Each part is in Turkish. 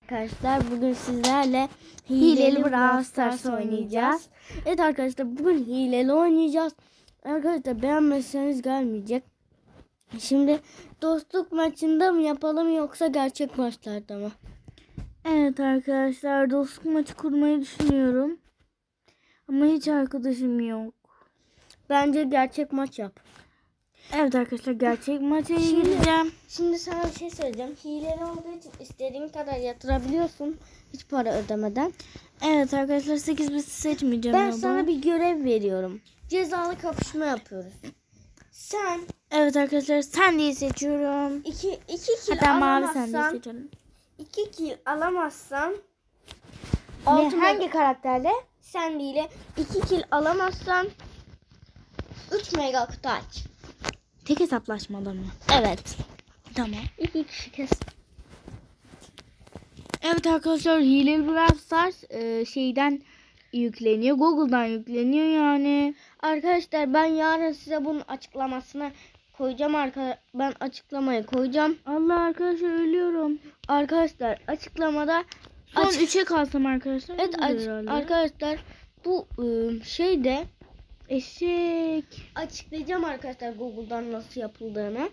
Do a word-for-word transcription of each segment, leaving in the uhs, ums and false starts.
arkadaşlar. Bugün sizlerle hileli, hileli Brawl Stars oynayacağız. Evet arkadaşlar, bugün hileli oynayacağız. Arkadaşlar beğenmezseniz gelmeyecek. Şimdi dostluk maçında mı yapalım yoksa gerçek maçlarda mı? Evet arkadaşlar, dostluk maçı kurmayı düşünüyorum. Ama hiç arkadaşım yok. Bence gerçek maç yap. Evet arkadaşlar, gerçek maça Şimdi- gireceğim. Şimdi sana bir şey söyleyeceğim. Hileli olduğu için istediğin kadar yatırabiliyorsun. Hiç para ödemeden. Evet arkadaşlar, sekiz biti seçmeyeceğim. Ben ya sana bu. bir görev veriyorum. Cezalı kapışma yapıyoruz. Sen Evet arkadaşlar, sen diye seçiyorum. iki, iki kill Hatta mavi sen diye alamazsan, seçiyorum. iki kill alamazsan Ne, altı hangi mega, karakterle? sen değil iki kill alamazsan üç mega kutu aç. Tek hesaplaşmalı mı? Evet. Tamam. İki kişi kes. Evet arkadaşlar, hileli Brawl Stars e, şeyden yükleniyor. Google'dan yükleniyor yani. Arkadaşlar ben yarın size bunun açıklamasını koyacağım. Arka, ben açıklamayı koyacağım. Allah arkadaşlar, ölüyorum. Arkadaşlar açıklamada Son Aç- üçe kalsam arkadaşlar. evet olur aç- herhalde. arkadaşlar bu ıı, şeyde Eşek. açıklayacağım arkadaşlar Google'dan nasıl yapıldığını.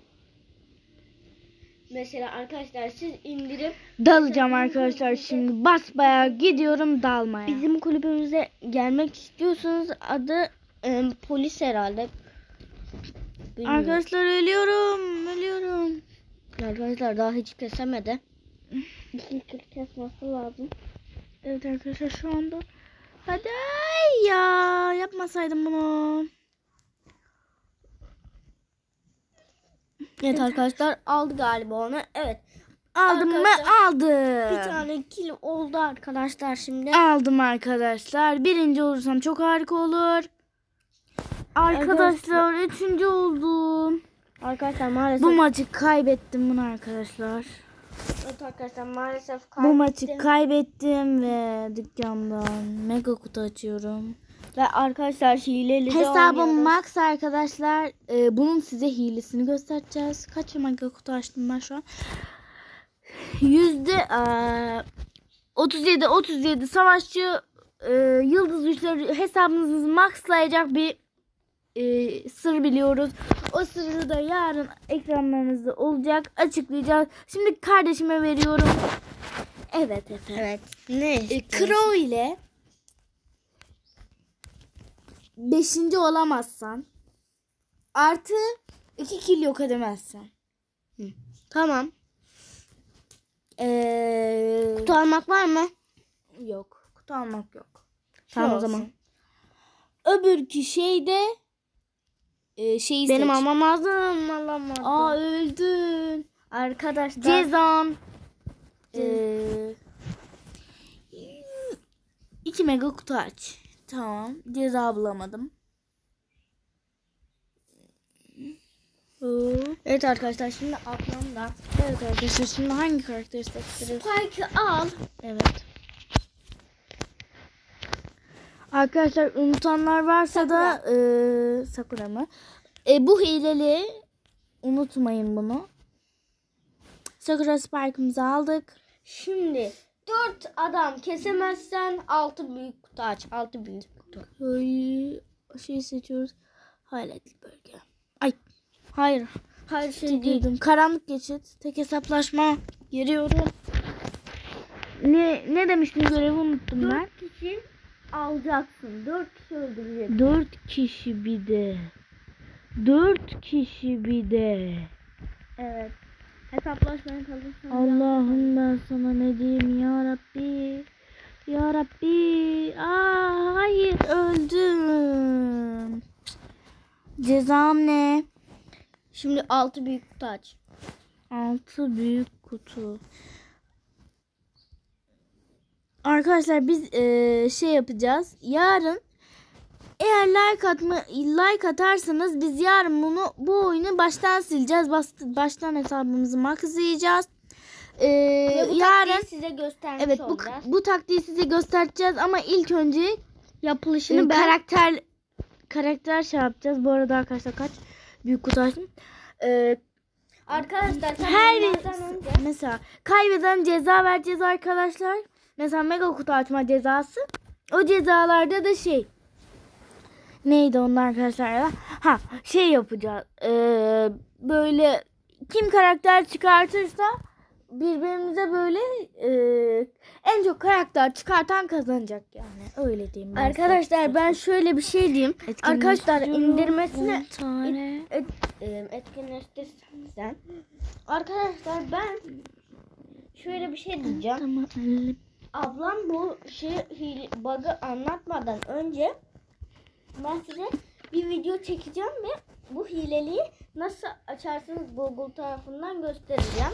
Mesela arkadaşlar siz indirip Dalacağım arkadaşlar şimdi. Basbayağı gidiyorum dalmaya. bizim kulübümüze gelmek istiyorsanız adı e, polis herhalde. Bilmiyorum. Arkadaşlar ölüyorum. Ölüyorum. Arkadaşlar daha hiç kesemedi. İki kez kesmesi lazım. Evet arkadaşlar, şu anda. Hadi ya. Yapmasaydım bunu. Evet arkadaşlar aldı galiba onu. Evet. Aldım mı? Arkadaşlar, Aldım. Bir tane kill oldu arkadaşlar şimdi. Aldım arkadaşlar. Birinci olursam çok harika olur. Arkadaşlar üçüncü oldum. Arkadaşlar maalesef. Bu maçı kaybettim bunu arkadaşlar. Evet arkadaşlar maalesef Bu kaybettim. maçı kaybettim ve dükkandan mega kutu açıyorum. Ve arkadaşlar hileli de Hesabım oynuyoruz. max arkadaşlar. Ee, bunun size hilesini göstereceğiz. Kaç mega kutu açtım ben şu an? Yüzde eee, otuz yedi otuz yedi savaşçı eee, yıldız güçleri hesabınızı maxlayacak bir eee, sır biliyoruz. O sırrı da yarın ekranlarınızda olacak. Açıklayacağız. Şimdi kardeşime veriyorum. Evet efendim. Evet. Ne? E, Crow ile beşinci olamazsan artı iki kill yok edemezsen. Tamam. Ee, Kutu almak var mı? yok. Kutu almak yok. Tamam o olsun. zaman. Öbürkü şeyde e, şeyi Benim seç. almam lazım. Alamadım. Aa, öldün. Arkadaşlar. Cezan. Ee, iki mega kutu aç. Tamam. Ceza bulamadım. Evet arkadaşlar şimdi ablamda. Evet arkadaşlar, şimdi hangi karakteri seçtiririz? Spike'ı al. Evet. Arkadaşlar unutanlar varsa da e, Sakura mı? E, bu hileli unutmayın bunu. Sakura Spike'ımızı aldık. Şimdi dört adam kesemezsen altı büyük kutu aç. altı büyük kutu. Ay, şey seçiyoruz. Hayaletli bölge. Ay, hayır. Hayır şey değil. Girdim. Karanlık geçit. Tek hesaplaşma. Giriyorum. Ne ne demiştim, görevi unuttum ben. Dört kişi alacaksın. Dört kişi öldüreceksin. Dört kişi bir de. Dört kişi bir de. Evet. Hesaplaşmaya kalırsan. Allah'ım ben sana ne diyeyim ya Rabbi. Ya Rabbi. Aa, hayır, öldüm. Cezam ne? Şimdi altı büyük kutu aç. Altı büyük kutu. Arkadaşlar biz eee, şey yapacağız. Yarın eğer like atma like atarsanız biz yarın bunu bu oyunu baştan sileceğiz. Baş, baştan hesabımızı maxlayacağız. Eee Ve bu yarın taktiği size göstermiş evet bu olacağız. bu taktiği size göstereceğiz ama ilk önce Yapılışını Şimdi ben karakter karakter şey yapacağız. Bu arada arkadaşlar kaç büyük kutu açtım. Ee, Arkadaşlar Her tamamlardan önce mesela kaybeden ceza vereceğiz arkadaşlar. Mesela mega kutu açma cezası. O cezalarda da şey neydi onlar arkadaşlar ya? Ha şey yapacağız. Ee, böyle kim karakter çıkartırsa birbirimize böyle e, en çok karakter çıkartan kazanacak yani. Öyle diyeyim ben. arkadaşlar ben şöyle bir şey diyeyim. Arkadaşlar indirmesine on tane. et, et, etkinleştirsen. Arkadaşlar ben şöyle bir şey diyeceğim. Tamam. Ablam bu şey hile, bug'ı anlatmadan önce ben size bir video çekeceğim ve bu hileliği nasıl açarsınız Google tarafından göstereceğim.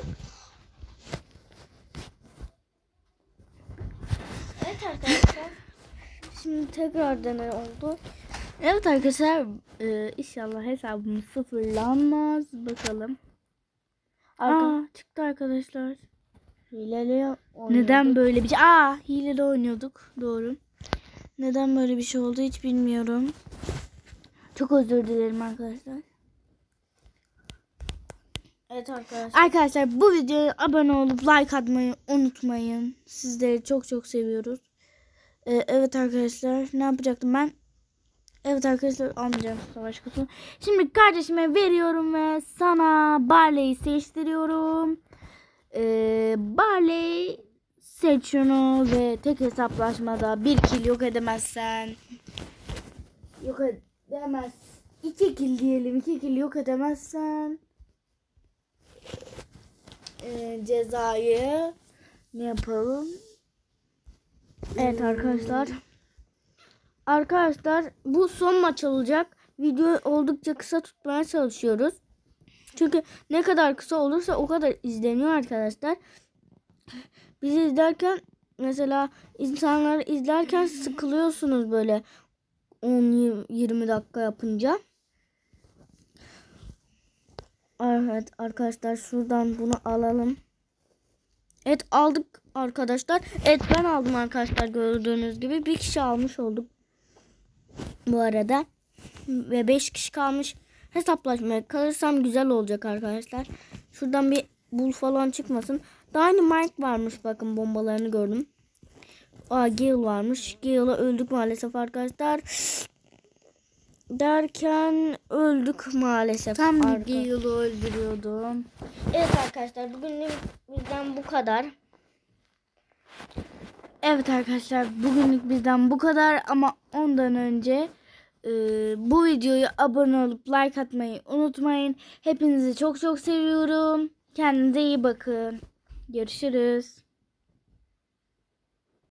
Evet arkadaşlar. Şimdi tekrar deney oldu. Evet arkadaşlar e, inşallah hesabımız sıfırlanmaz. Bakalım. Arka- Aa çıktı arkadaşlar. Hileli Neden böyle bir şey? Aa hileli oynuyorduk. Doğru. Neden böyle bir şey oldu hiç bilmiyorum. Çok özür dilerim arkadaşlar. Evet arkadaşlar. Arkadaşlar bu videoya abone olup like atmayı unutmayın. Sizleri çok çok seviyoruz. Ee, evet arkadaşlar ne yapacaktım ben? Evet arkadaşlar almayacağım savaş kutusunu. Şimdi kardeşime veriyorum ve sana Barley'i seçtiriyorum. Ee, Barley seç şunu ve tek hesaplaşmada bir kill yok edemezsen. Yok edemez. İki kill diyelim. İki kill yok edemezsen. Ee, cezayı ne yapalım? Evet arkadaşlar. Arkadaşlar bu son maç olacak. Video oldukça kısa tutmaya çalışıyoruz. Çünkü ne kadar kısa olursa o kadar izleniyor arkadaşlar. Bizi izlerken mesela insanları izlerken sıkılıyorsunuz böyle on yirmi dakika yapınca. Evet arkadaşlar şuradan bunu alalım. Evet aldık arkadaşlar. Evet ben aldım arkadaşlar gördüğünüz gibi. Bir kişi almış olduk. Bu arada. Ve beş kişi kalmış. Hesaplaşmaya kalırsam güzel olacak arkadaşlar. Şuradan bir bul falan çıkmasın. Dynamite varmış bakın bombalarını gördüm. Aa Gale varmış. Gale'a öldük maalesef arkadaşlar. Derken öldük maalesef. Tam Arka- Gale'ı öldürüyordum. Evet arkadaşlar bugünlük bizden bu kadar. Evet arkadaşlar bugünlük bizden bu kadar ama ondan önce e, bu videoya abone olup like atmayı unutmayın. Hepinizi çok çok seviyorum. Kendinize iyi bakın. Görüşürüz.